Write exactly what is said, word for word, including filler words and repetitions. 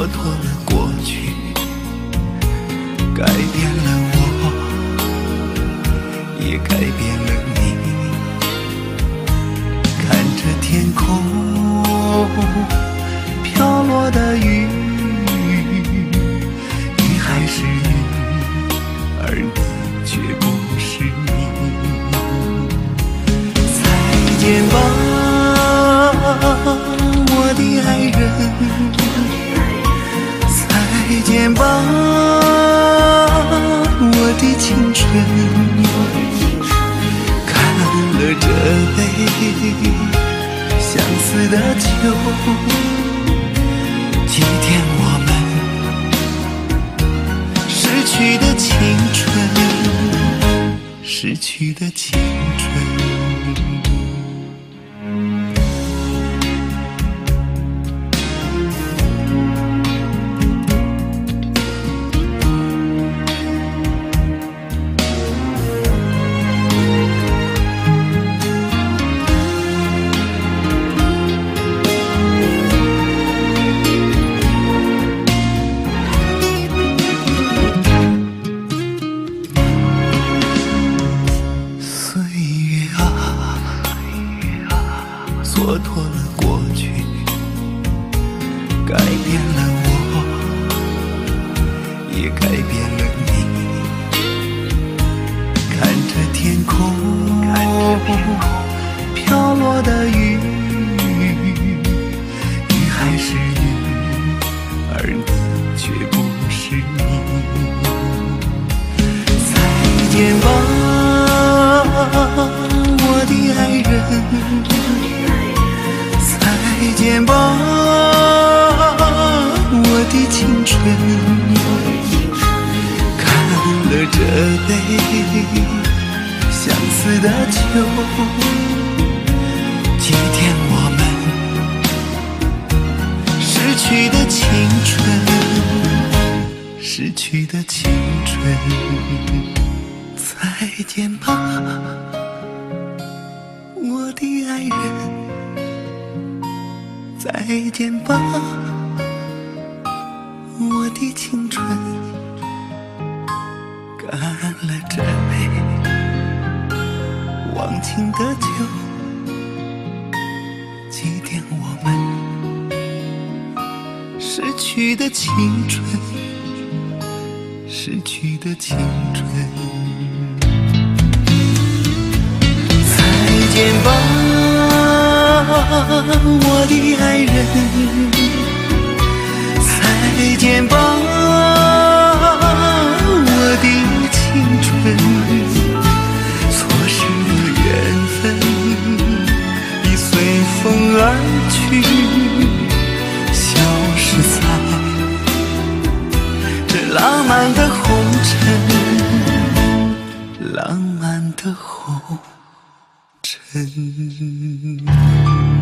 蹉跎了过去，改变了我，也改变了你。看着天空飘落的雨，雨还是雨，而你却不是你。再见吧，我的爱人，再见吧，我的青春。看了这杯相似的酒，祭奠我们失去的青春，失去的青春。蹉跎了过去，改变了我，也改变了你。看着天空飘落的雨，雨还是雨，而你却不是你。再见吧，我的爱人，再见吧，我的青春。看了这杯相似的酒，祭奠我们失去的青春，失去的青春。再见吧，我的爱人，再见吧，我的青春。干了这杯忘情的酒，祭奠我们失去的青春，失去的青春。再见吧，我的爱人，再见吧，我的青春。错失的缘分已随风而去，消失在这浪漫的红尘，浪漫的红尘。